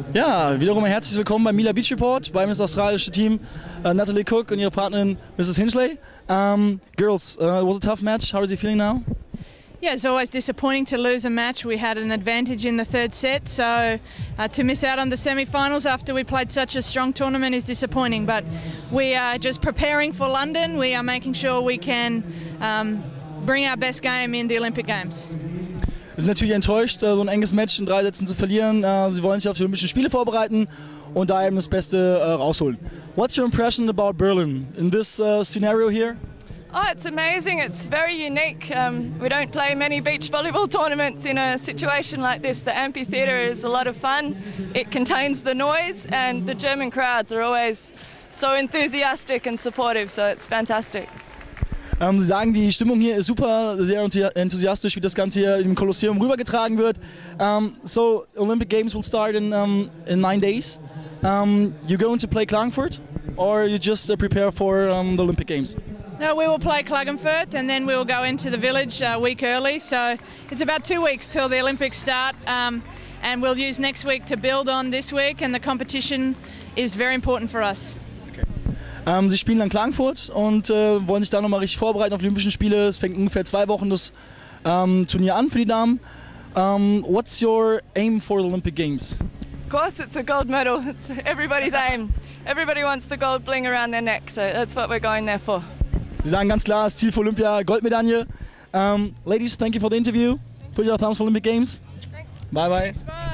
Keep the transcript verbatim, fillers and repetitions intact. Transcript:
Ja, wiederum ein herzliches Willkommen beim Mila Beach Report, beim das australische Team uh, Natalie Cook und ihre Partnerin Missus Hinchley. Um, girls, uh, it was a tough match. How is he feeling now? Yeah, it's always disappointing to lose a match. We had an advantage in the third set, so uh, to miss out on the semi-finals after we played such a strong tournament is disappointing. But we are just preparing for London. We are making sure we can um, bring our best game in the Olympic Games. Wir sind natürlich enttäuscht, so ein enges Match in drei Sätzen zu verlieren. Sie wollen sich auf die Olympischen Spiele vorbereiten und da eben das Beste rausholen. What's your impression about Berlin in this uh, scenario here? Oh, it's amazing. It's very unique. Um, we don't play many beach volleyball tournaments in a situation like this. The amphitheatre is a lot of fun. It contains the noise, and the German crowds are always so enthusiastic and supportive, so it's fantastic. Ähm, Sie sagen, die Stimmung hier ist super, sehr enthusiastisch, wie das Ganze hier im Kolosseum rübergetragen wird. Um, so, Olympic Games will start in, um, in nine days. Um, you're going to play Klagenfurt, or you just uh, prepare for um, the Olympic Games? No, we will play Klagenfurt and then we will go into the village a week early. So it's about two weeks till the Olympics start, um, and we'll use next week to build on this week, and the competition is very important for us. Ähm, sie spielen dann Klagenfurt und äh, wollen sich da nochmal richtig vorbereiten auf die Olympischen Spiele. Es fängt ungefähr zwei Wochen das ähm, Turnier an für die Damen. Um, what's your aim for the Olympic Games? Of course, it's a gold medal. It's everybody's aim. Everybody wants the gold bling around their neck, so that's what we're going there for. Sie sagen ganz klar, das Ziel für Olympia, Goldmedaille. Um, ladies, thank you for the interview. Put your thumbs for Olympic Games. Thanks. Bye bye. Bye.